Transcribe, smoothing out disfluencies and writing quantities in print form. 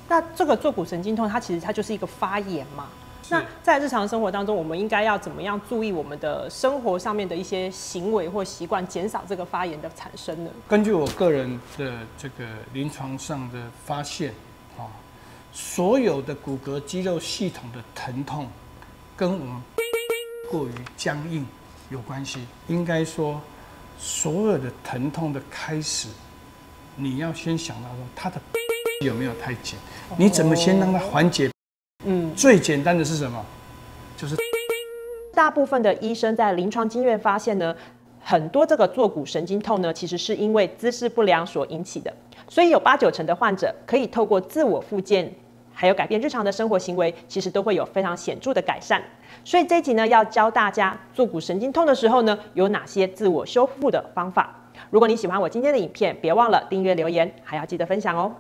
那这个坐骨神经痛，它其实就是一个发炎嘛。那在日常生活当中，我们应该要怎么样注意我们的生活上面的一些行为或习惯，减少这个发炎的产生呢？ 根据我个人的这个临床上的发现，所有的骨骼肌肉系统的疼痛，跟我们过于僵硬有关系。应该说，所有的疼痛的开始，你要先想到说它的有没有太紧，你怎么先让它缓解？最简单的是什么？就是大部分的医生在临床经验发现呢，很多这个坐骨神经痛呢，其实是因为姿势不良所引起的，所以有8、9成的患者可以透过自我复健，还有改变日常的生活行为，其实都会有非常显著的改善。所以这一集呢，要教大家坐骨神经痛的时候呢，有哪些自我修复的方法。如果你喜欢我今天的影片，别忘了订阅、留言，还要记得分享哦。